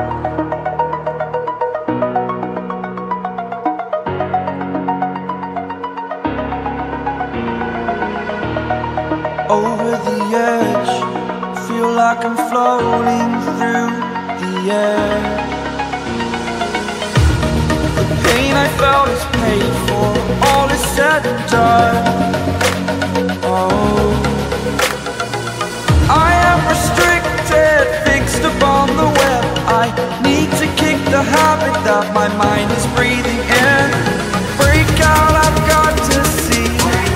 Over the edge, feel like I'm floating through the air. The pain I felt is paid for, all is said and done. Oh, I am restricted, fixed upon the web. I need to kick the habit that my mind is breathing in. Break out, I've got to see.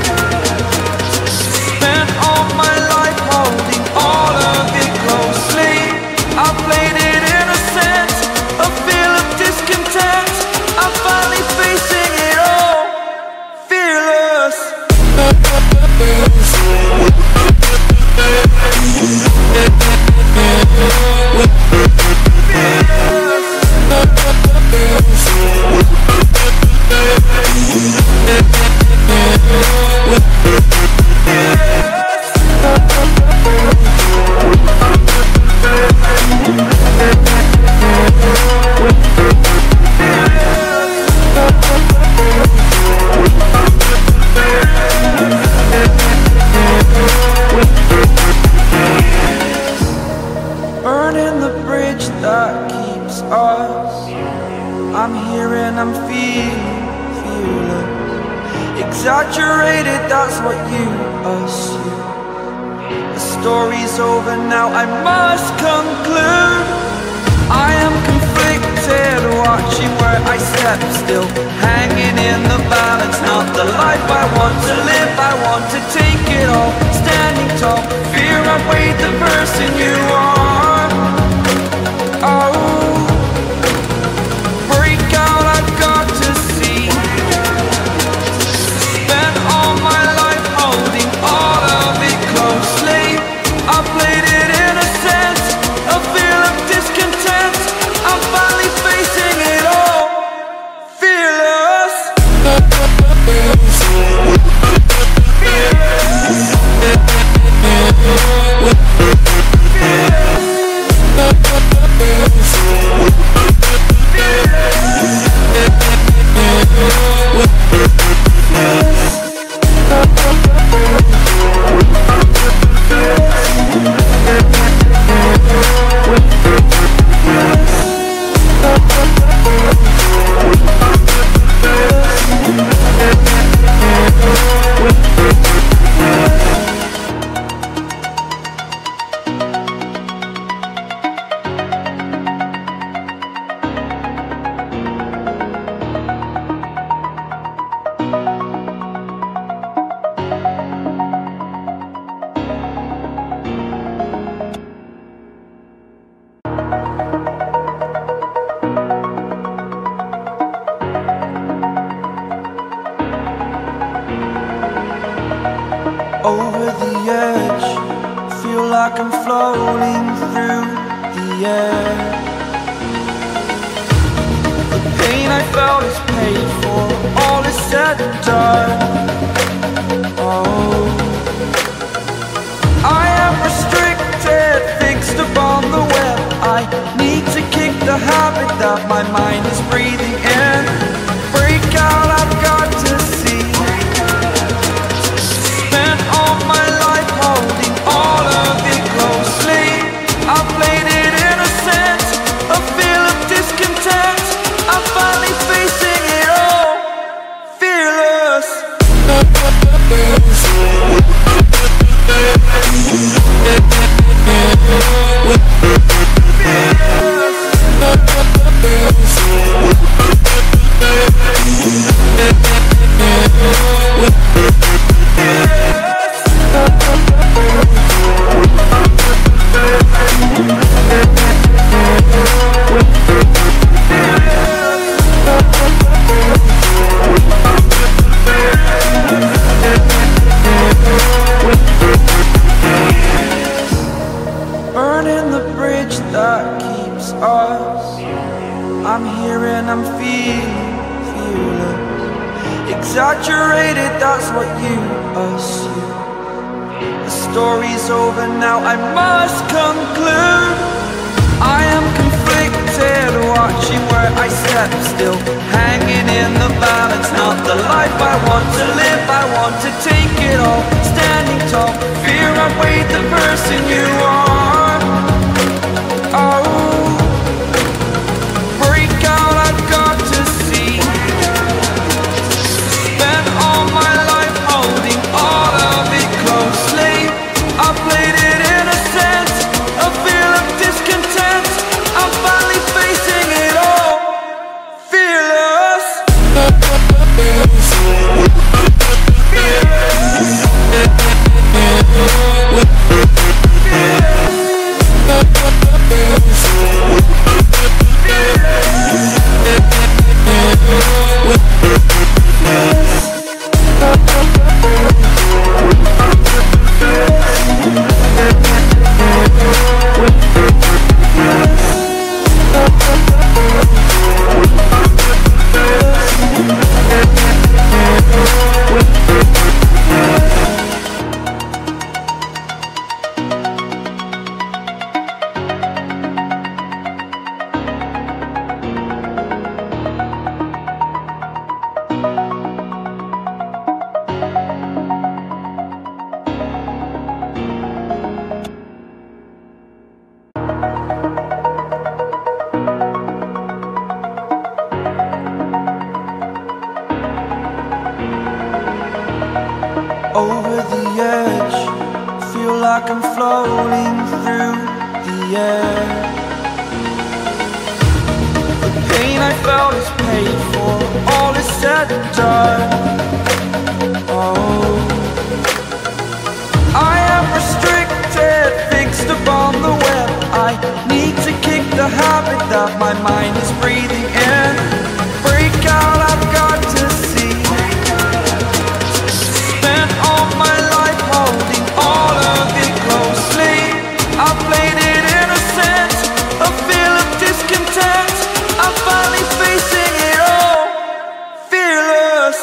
Spent all my life holding all of it closely. I played it innocent, a feel of discontent. I'm finally facing it all, fearless. Burning the bridge that keeps us. I'm here and I'm feeling fearless. Exaggerated, that's what you assume. The story's over now, I must conclude. I am conflicted, watching where I step still, hanging in the balance. Not the life I want to live, I want to take it all. Standing tall, fear outweighed the person you are. Oh, break out, I've got to see. Spent all my life holding all of it closely. I played it innocent, a feel of discontent. I'm finally facing it all, fearless. Over the edge, feel like I'm floating through the air. The pain I felt is paid for, all is said and done. Oh, I am restricted, fixed upon the web. I need to kick the habit that my mind is breathing in. Break out, I've got to see. Spent all my life holding all of it closely. I played it innocent, a feel of discontent. I'm finally facing it all, fearless. Burning the bridge that keeps us. I'm here and I'm feeling fearless. Exaggerated, that's what you assume. The story's over now, I must conclude. I am conflicted, I step still, hanging in the balance. Not the life I want to live, I want to take it all. Standing tall, fear I weighed the person you are. Oh, break out, I've got to see. Spent all my life holding all of it closely. I played it innocent, a feel of discontent. I'm finally facing it all, fearless. Over the edge, feel like I'm floating through the air. The pain I felt is paid for, all is said and done. Oh, I am restricted, fixed upon the web. I need to kick the habit that my mind is breathing in. Break out, I've got to see. Spent all my life holding all of it closely. I played it innocent, a feel of discontent. I'm finally facing it all, fearless.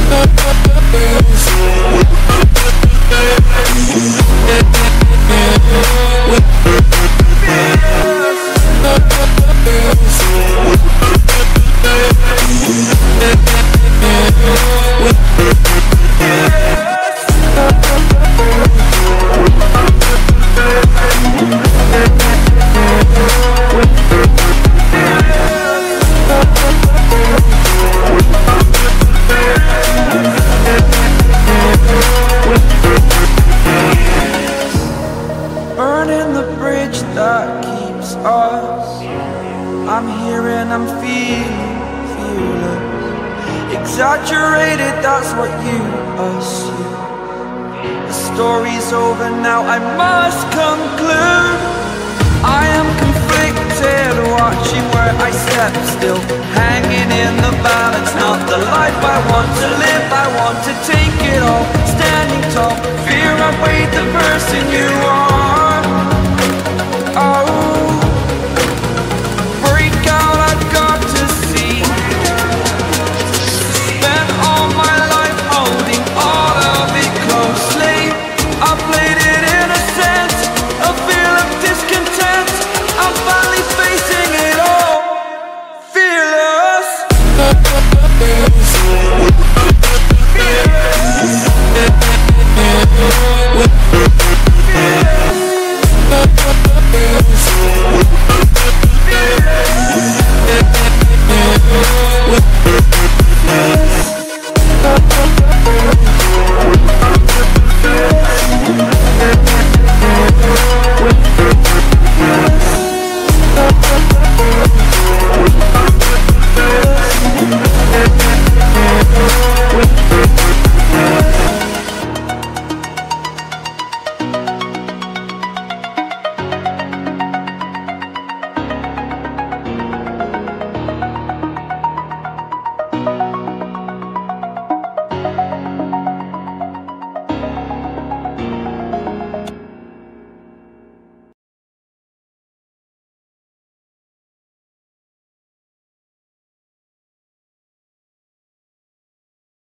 Burning the bridge that keeps us. I'm here and I'm feeling fearless. Exaggerated, that's what you assume. The story's over now, I must conclude. I am conflicted, watching where I step